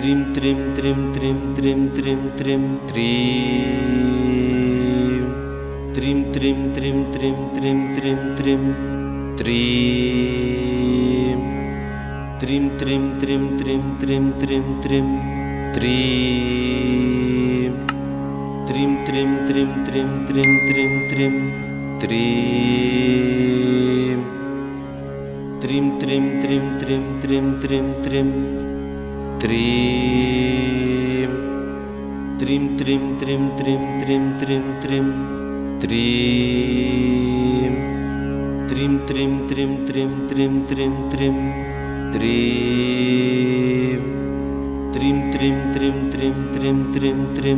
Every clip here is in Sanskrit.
त्रिं त्रिं त्रिं त्रिं त्रिं त्रिं त्रिं त्रीं त्रिं त्रिं त्रिं त्रिं त्रिं त्रिं त्रिं त्रीं त्रिं त्रिं त्रिं त्रिं त्रिं त्रिं त्रिं त्रीं त्रिं त्रिं त्रिं त्रिं त्रिं त्रिं त्रिं त्रीं त्रिं त्रिं त्रिं त्रिं त्रिं त्रिं त्रिं त्रीं त्रिं त्रिं त्रिं त्रिं त्रिं त्रिं त्रिं त्रीं त्रिं त्रिं त्रिं त्रिं त्रिं त्रिं त्रिं त्रीं त्रिं त्रिं त्रिं त्रिं त्रिं त्रिं त्रिं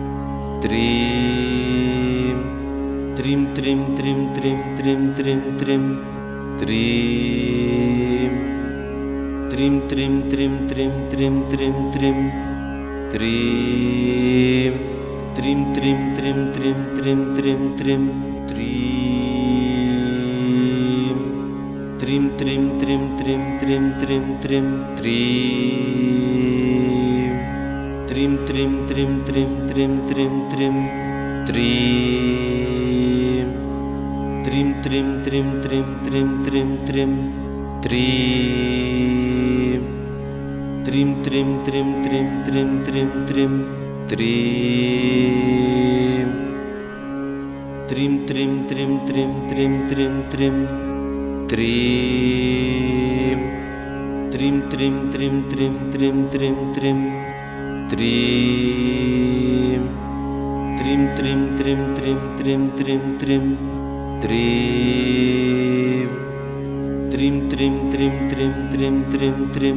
त्रीं त्रिं त्रिं त्रिं त्रिं त्रिं त्रिं त्रिं त्रीं त्रिं त्रिं त्रिं त्रिं त्रिं त्रिं त्रिं त्रीं त्रिं त्रिं त्रिं त्रिं त्रिं त्रिं त्रिं त्रीं त्रिं त्रिं त्रिं त्रिं त्रिं त्रिं त्रिं त्रीं त्रिं त्रिं त्रिं त्रिं त्रिं त्रिं त्रिं त्रीं त्रिं त्रिं त्रिं त्रिं त्रिं त्रिं त्रिं त्रीं त्रिं त्रिं त्रिं त्रिं त्रिं त्रिं त्रिं त्रीं त्रिं त्रिं त्रिं त्रिं त्रिं त्रिं त्रिं त्रीं त्रिं त्रिं त्रिं त्रिं त्रिं त्रिं त्रिं त्रीं त्रिं त्रिं त्रिं त्रिं त्रिं त्रिं त्रिं त्रीं त्रिं त्रिं त्रिं त्रिं त्रिं त्रिं त्रिं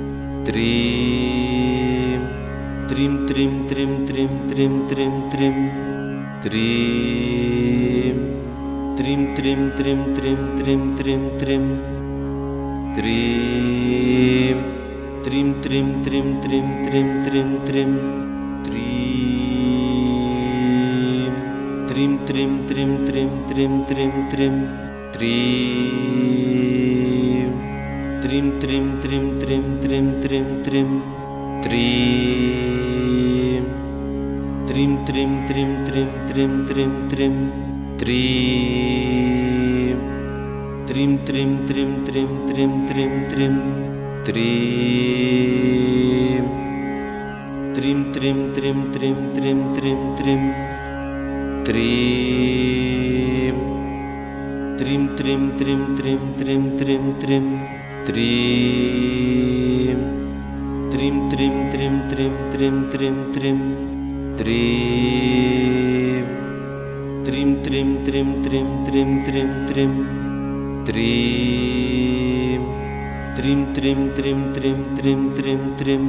त्रीं त्रिं त्रिं त्रिं त्रिं त्रिं त्रिं त्रिं त्रीं त्रिं त्रिं त्रिं त्रिं त्रिं त्रिं त्रिं त्रीं त्रिं त्रिं त्रिं त्रिं त्रिं त्रिं त्रिं त्रीं त्रिं त्रिं त्रिं त्रिं त्रिं त्रिं त्रिं त्रीं त्रिं त्रिं त्रिं त्रिं त्रिं त्रिं त्रिं त्रीं त्रिं त्रिं त्रिं त्रिं त्रिं त्रिं त्रिं त्रीं त्रिं त्रिं त्रिं त्रिं त्रिं त्रिं त्रिं त्रीं त्रिं त्रिं त्रिं त्रिं त्रिं त्रिं त्रिं त्रीं त्रिं त्रिं त्रिं त्रिं त्रिं त्रिं त्रिं त्रीं त्रिं त्रिं त्रिं त्रिं त्रिं त्रिं त्रिं त्रीं त्रिं त्रिं त्रिं त्रिं त्रिं त्रिं त्रिं त्रीं त्रिं त्रिं त्रिं त्रिं त्रिं त्रिं त्रिं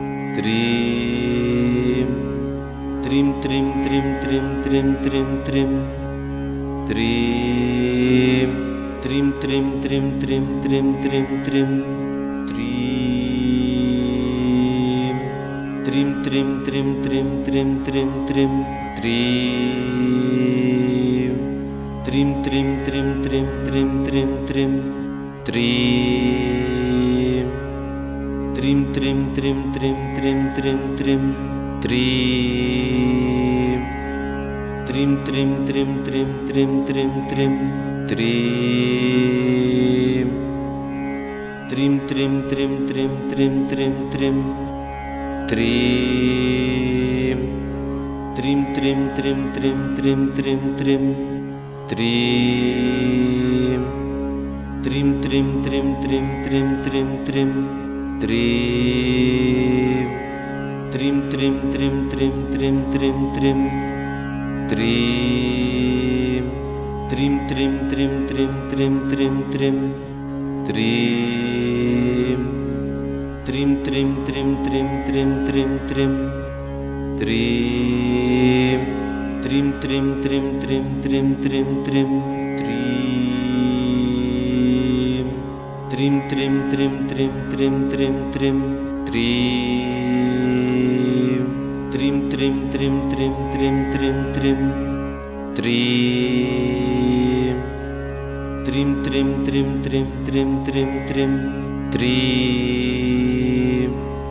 त्रीं त्रिं त्रिं त्रिं त्रिं त्रिं त्रिं त्रिं त्रीं त्रिं त्रिं त्रिं त्रिं त्रिं त्रिं त्रिं त्रीं त्रिं त्रिं त्रिं त्रिं त्रिं त्रिं त्रिं त्रीं त्रिं त्रिं त्रिं त्रिं त्रिं त्रिं त्रिं त्रीं त्रिं त्रिं त्रिं त्रिं त्रिं त्रिं त्रिं त्रीं त्रिं त्रिं त्रिं त्रिं त्रिं त्रिं त्रिं त्रीं त्रिं त्रिं त्रिं त्रिं त्रिं त्रिं त्रिं त्रीं त्रिं त्रिं त्रिं त्रिं त्रिं त्रिं त्रिं त्रीं त्रिं त्रिं त्रिं त्रिं त्रिं त्रिं त्रिं त्रीं त्रिं त्रिं त्रिं त्रिं त्रिं त्रिं त्रिं त्रीं त्रिं त्रिं त्रिं त्रिं त्रिं त्रिं त्रिं त्रीं त्रिं त्रिं त्रिं त्रिं त्रिं त्रिं त्रिं त्रीं त्रिं त्रिं त्रिं त्रिं त्रिं त्रिं त्रिं त्रीं त्रिं त्रिं त्रिं त्रिं त्रिं त्रिं त्रीं त्रिं त्रिं त्रिं त्रिं त्रिं त्रिं त्रिं त्रीं त्रिं त्रिं त्रिं त्रिं त्रिं त्रिं त्रिं त्रीं